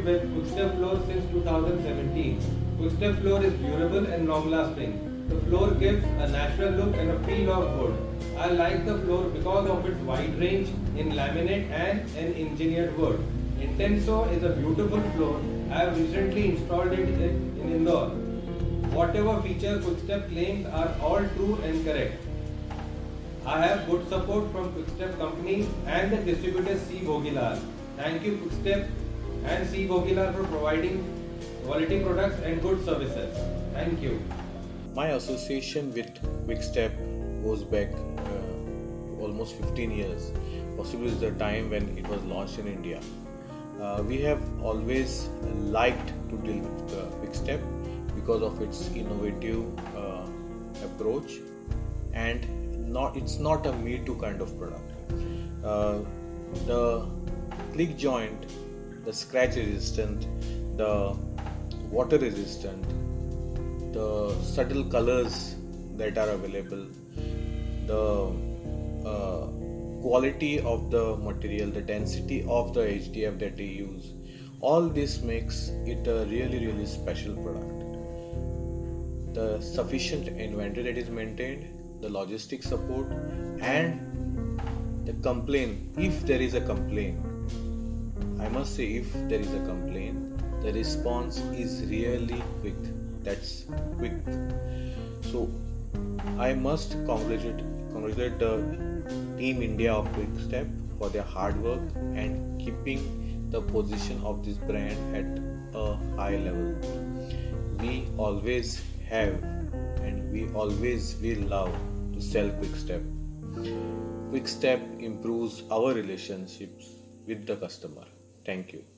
with Quickstep floor since 2017. Quickstep floor is durable and long-lasting. The floor gives a natural look and a feel of wood. I like the floor because of its wide range in laminate and an engineered wood. Intenso is a beautiful floor. I have recently installed it in Indore. Whatever feature Quickstep claims are all true and correct. I have good support from Quickstep company and the distributor C. Bhogilal. Thank you Quickstep and C. Bhogilal for providing quality products and good services. Thank you. My association with Quickstep goes back almost 15 years, possibly the time when it was launched in India. We have always liked to deal with Quickstep because of its innovative approach, and it's not a me too kind of product. The click joint, the scratch resistant, the water resistant, the subtle colors that are available, the quality of the material, the density of the HDF that they use, all this makes it a really special product. The sufficient inventory that is maintained, the logistic support, and the complaint, if there is a complaint, I must say if there is a complaint, the response is really quick. That's quick. So I must congratulate the Team India of Quickstep for their hard work and keeping the position of this brand at a high level. We always have and we always will love to sell Quickstep. Quickstep improves our relationships with the customer. Thank you.